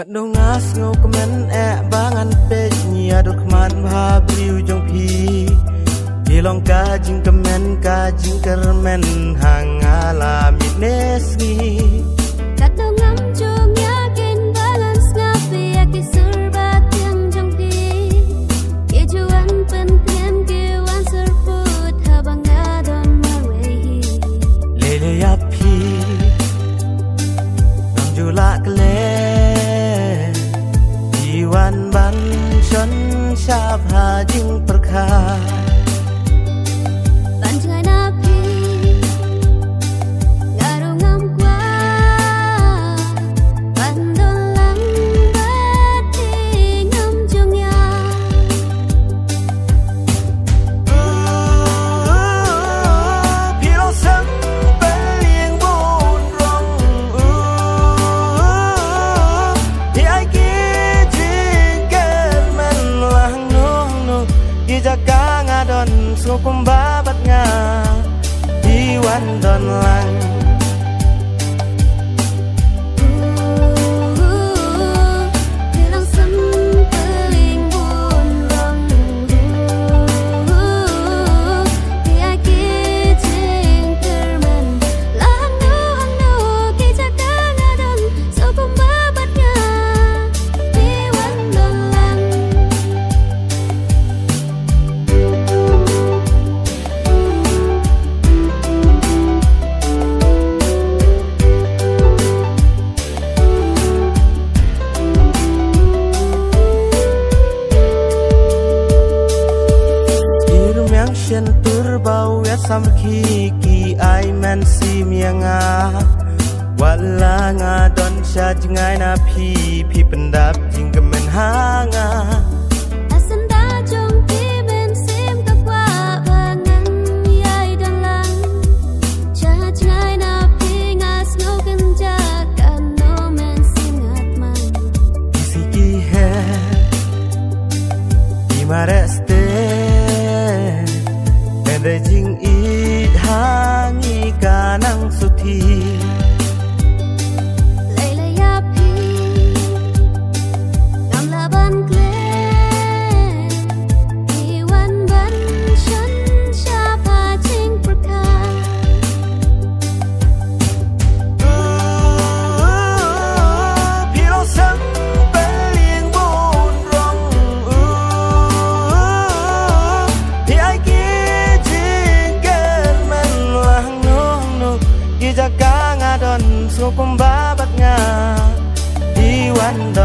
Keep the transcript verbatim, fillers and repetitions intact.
ngadongas ngokemen e bangan penya dok man bhabliu jong pi kilong kajing kemen kajing kermen hangala mitnesgi kadongam jong yakin balance ngapi yaki serbat yang jong pi kejuan pentian kewan serput habang ngadon marwehi lele yapi namjula kle Iwan ban chon chap ha jing perkha ban jangai napi ngarungam kwa ban dolang bati ngam jong ya pilo sam peliang bon rong di ai jaga ngadon sukum babat nga diwan don lang bilang sempeling bun rong dia kijing termen lang nu hang nu ki jaga ngadon sukum babat nga diwan don lang Shen turbau ya samki ki ai man si mianga wala nga don sha jingai na phi phi pendap jing kemen hanga asan da jong pi ben sim ka kwa bangan yai dan lang cha jingai na phi ngas no kan ja kan no men sim ngat man isi ki he imareste Rejing it hangi kanang suthi Laila yapi ngam laban kle iwan ban shan shapa jing perka pilo sam peliang bon rong di ai jaga ngadon sukum babat nga diwan